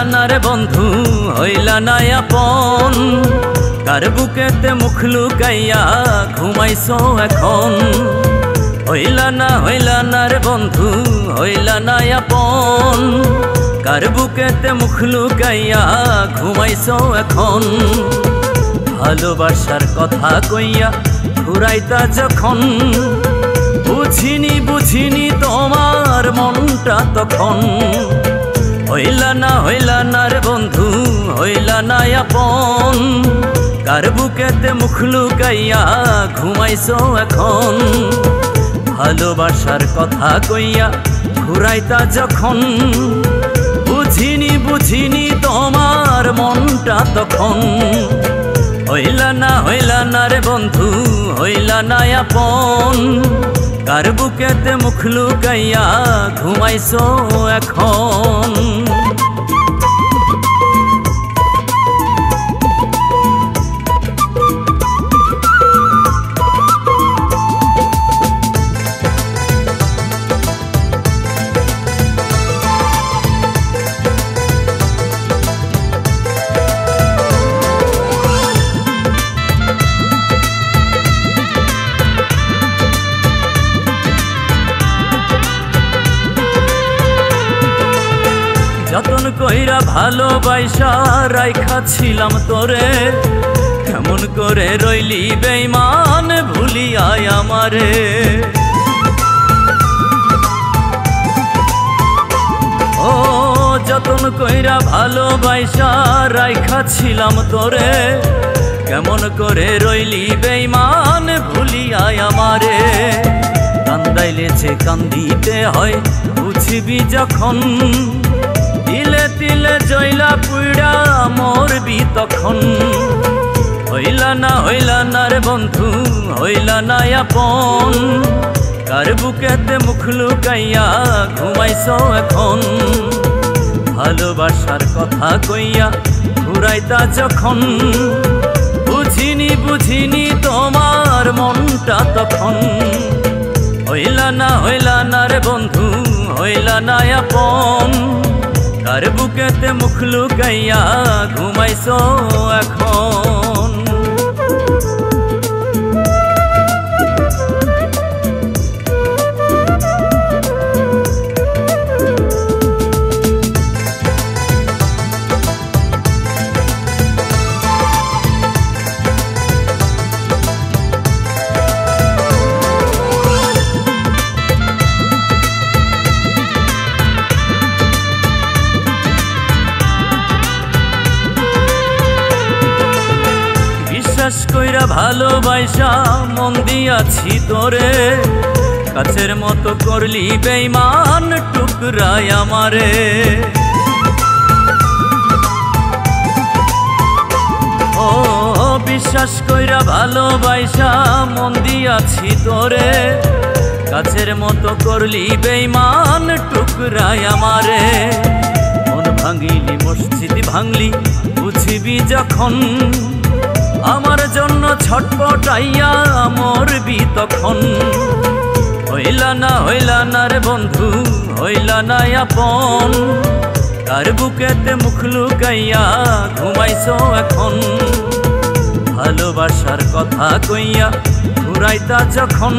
না রে বন্ধু হইলা না আপন, কার বুকেতে মুখ লুকাইয়া ঘুমাইছো এখন। হইলা না রে বন্ধু হইলা না আপন, কার বুকেতে মুখ লুকাইয়া ঘুমাইছো এখন। ভালোবাসার কথা কইয়া ঘুরাইতা যখন, বুঝিনি তোমার মনটা তখন। হইলা না রে বন্ধু হইলা না আপন, কার বুকেতে মুখ লুকাইয়া ঘুমাইছো এখন। ভালোবাসার কথা কইয়া ঘুরাইতা যখন, বুঝিনি তোমার মনটা তখন। হইলা না রে বন্ধু হইলা না আপন, কার বুকেতে মুখ লুকাইয়া ঘুমাইছো এখন। যতন কইরা ভালোবাসা রাইখা ছিলাম তোরে, কেমন করে রইলি বেঈমান ভুলিয়ায় আমারে। ও যতন কইরা ভালোবাসা রাইখা ছিলাম তোরে, কেমন করে রইলি বেঈমান ভুলিয়ায় আমারে। কান্দাইলে যে কান্দিতে হয় বুঝবি যখন, তিলে তিলে জয়লা পুইড়া মরবি তখন। হইলা না রে বন্ধু হইলা না আপন, কার বুকেতে মুখ লুকাইয়া ঘুমাইছো এখন। ভালোবাসার কথা কইয়া ঘুরাইতা যখন, বুঝিনি তোমার মনটা তখন। হইলা না রে বন্ধু হইলা না আপন, কার বুকেতে মুখ লুকাইয়া ঘুমাইছো এখন। বিশ্বাস কইরা ভালোবাসা মন দিয়াছি তোরে, কাছের মতো করলি বেঈমান টুকরায় আমারে। ও বিশ্বাস কইরা ভালোবাসা মন দিয়াছি তোরে, কাছের মতো করলি বেঈমান টুকরায় আমারে। মন ভাঙিলি মসজিদ ভাঙলি বুঝিবি যখন, আমার জন্য ছটপটাইয়া মরবি তখন। হইলা না রে বন্ধু হইলা না আপন, কার বুকেতে মুখ লুকাইয়া ঘুমাইছো এখন। ভালোবাসার কথা কইয়া ঘুরাইতা যখন,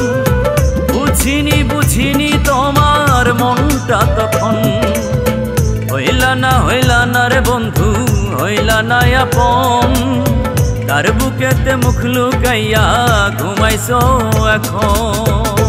বুঝিনি তোমার মনটা তখন। হইলা না রে বন্ধু হইলা না আপন, কার বুকেতে মুখ লুকাইয়া ঘুমাইছো এখন।